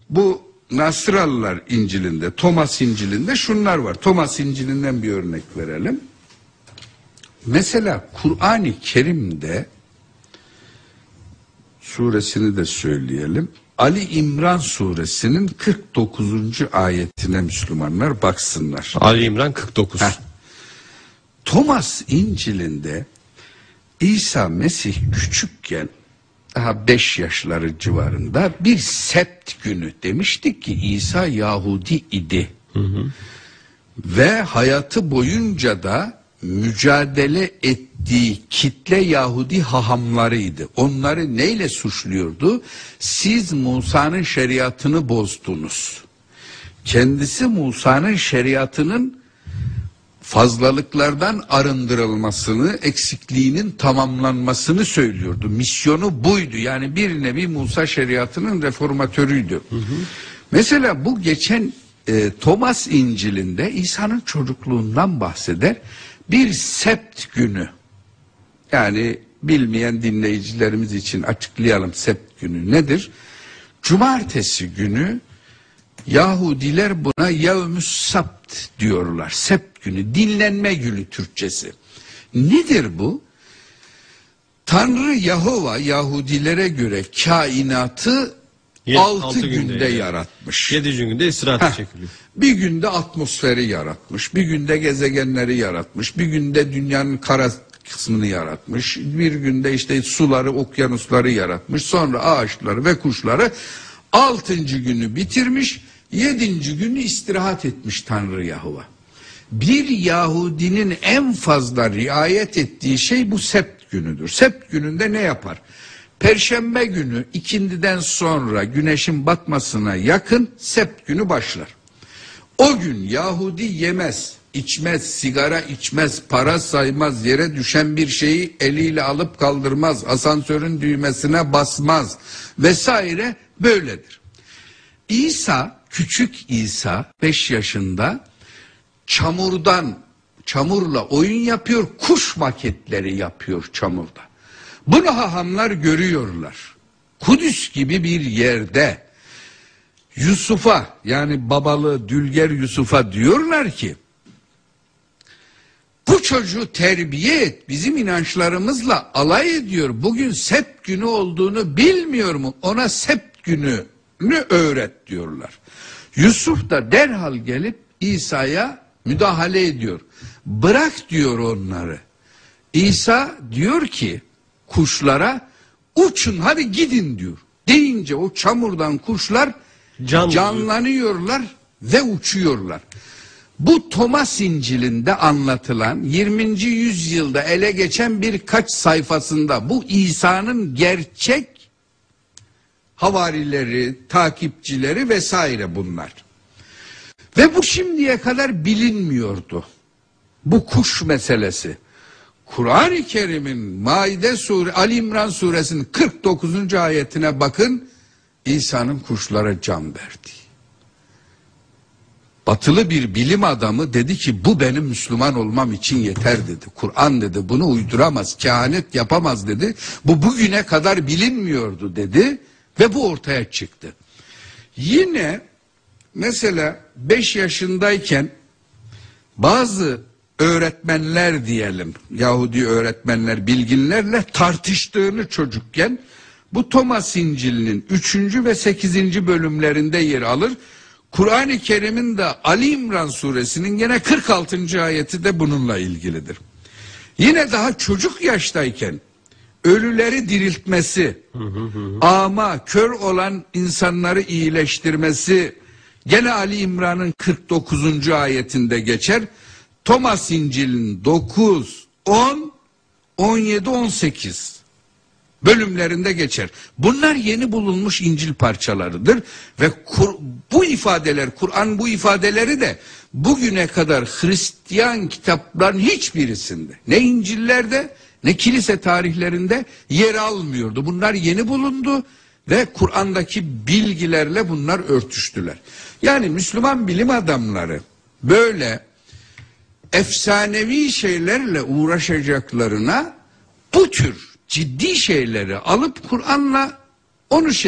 Bu Nasralılar İncil'inde, Thomas İncil'inde şunlar var. Thomas İncil'inden bir örnek verelim. Mesela Kur'an-ı Kerim'de suresini de söyleyelim. Ali İmran suresinin 49. ayetine Müslümanlar baksınlar. Ali İmran 49. Thomas İncil'inde İsa Mesih küçükken, daha 5 yaşları civarında, bir sebt günü, demiştik ki İsa Yahudi idi. Ve hayatı boyunca da mücadele ettiği kitle Yahudi hahamlarıydı. Onları neyle suçluyordu? Siz Musa'nın şeriatını bozdunuz. Kendisi Musa'nın şeriatının fazlalıklardan arındırılmasını, eksikliğinin tamamlanmasını söylüyordu. Misyonu buydu. Yani bir nevi Musa şeriatının reformatörüydü. Mesela bu geçen Thomas İncil'inde İsa'nın çocukluğundan bahseder. Bir sebt günü, yani bilmeyen dinleyicilerimiz için açıklayalım, sebt günü nedir? Cumartesi günü Yahudiler buna yevmüs sabt diyorlar. Sebt günü, dinlenme günü Türkçesi. Nedir bu? Tanrı Yahova Yahudilere göre kainatı 6 günde yaratmış. 7. günde istirahate çekiliyor. Bir günde atmosferi yaratmış, bir günde gezegenleri yaratmış, bir günde dünyanın kara kısmını yaratmış, bir günde işte suları, okyanusları yaratmış, sonra ağaçları ve kuşları. 6. günü bitirmiş, 7. günü istirahat etmiş Tanrı Yahova. Bir Yahudinin en fazla riayet ettiği şey bu sebt günüdür. Sebt gününde ne yapar? Perşembe günü ikindiden sonra güneşin batmasına yakın sebt günü başlar. O gün Yahudi yemez, içmez, sigara içmez, para saymaz, yere düşen bir şeyi eliyle alıp kaldırmaz, asansörün düğmesine basmaz vesaire, böyledir. İsa, küçük İsa 5 yaşında çamurla oyun yapıyor, kuş maketleri yapıyor çamurda. Bunu hahamlar görüyorlar. Kudüs gibi bir yerde Yusuf'a, yani babalı Dülger Yusuf'a diyorlar ki, bu çocuğu terbiye et, bizim inançlarımızla alay ediyor, bugün sebt günü olduğunu bilmiyor mu, ona sebt gününü öğret diyorlar. Yusuf da derhal gelip İsa'ya müdahale ediyor. Bırak diyor onları. İsa diyor ki kuşlara, uçun hadi gidin diyor. Deyince o çamurdan kuşlar canlanıyorlar ve uçuyorlar. Bu Thomas İncil'inde anlatılan 20. yüzyılda ele geçen birkaç sayfasında bu İsa'nın gerçek havarileri, takipçileri vesaire bunlar. Ve bu şimdiye kadar bilinmiyordu. Bu kuş meselesi. Kur'an-ı Kerim'in Maide Suresi, Ali İmran Suresinin 49. ayetine bakın, İsa'nın kuşlara can verdiği. Batılı bir bilim adamı dedi ki bu benim Müslüman olmam için yeter dedi. Kur'an dedi bunu uyduramaz, kehanet yapamaz dedi. Bu bugüne kadar bilinmiyordu dedi ve bu ortaya çıktı. Yine mesela 5 yaşındayken bazı öğretmenler diyelim, Yahudi öğretmenler bilginlerle tartıştığını çocukken, bu Thomas İncil'inin 3. ve 8. bölümlerinde yer alır. Kur'an-ı Kerim'in de Ali İmran suresinin gene 46. ayeti de bununla ilgilidir. Yine daha çocuk yaştayken ölüleri diriltmesi, ama kör olan insanları iyileştirmesi gene Ali İmran'ın 49. ayetinde geçer. Thomas İncil'in 9, 10, 17, 18 bölümlerinde geçer. Bunlar yeni bulunmuş İncil parçalarıdır ve bu ifadeler, Kur'an bu ifadeleri de bugüne kadar Hristiyan kitapların hiçbirisinde, ne İncil'lerde ne kilise tarihlerinde yer almıyordu. Bunlar yeni bulundu ve Kur'an'daki bilgilerle bunlar örtüştüler. Yani Müslüman bilim adamları böyle efsanevi şeylerle uğraşacaklarına bu tür ciddi şeyleri alıp Kur'an'la onu